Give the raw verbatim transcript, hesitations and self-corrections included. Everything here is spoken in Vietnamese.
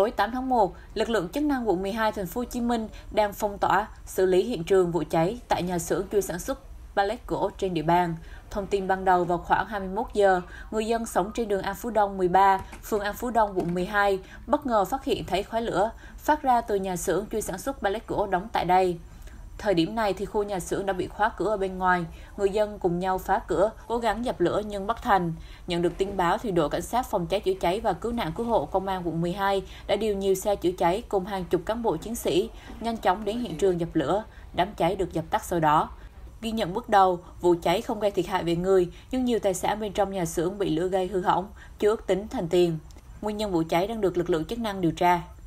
Tối tám tháng một, lực lượng chức năng quận mười hai thành phố Hồ Chí Minh đang phong tỏa, xử lý hiện trường vụ cháy tại nhà xưởng chuyên sản xuất pallet gỗ trên địa bàn. Thông tin ban đầu vào khoảng hai mươi mốt giờ, người dân sống trên đường An Phú Đông mười ba, phường An Phú Đông, quận mười hai bất ngờ phát hiện thấy khói lửa phát ra từ nhà xưởng chuyên sản xuất pallet gỗ đóng tại đây. Thời điểm này thì khu nhà xưởng đã bị khóa cửa ở bên ngoài, người dân cùng nhau phá cửa, cố gắng dập lửa nhưng bất thành. Nhận được tin báo thì đội cảnh sát phòng cháy chữa cháy và cứu nạn cứu hộ công an quận mười hai đã điều nhiều xe chữa cháy cùng hàng chục cán bộ chiến sĩ nhanh chóng đến hiện trường dập lửa. Đám cháy được dập tắt sau đó. Ghi nhận bước đầu, vụ cháy không gây thiệt hại về người, nhưng nhiều tài sản bên trong nhà xưởng bị lửa gây hư hỏng, chưa ước tính thành tiền. Nguyên nhân vụ cháy đang được lực lượng chức năng điều tra.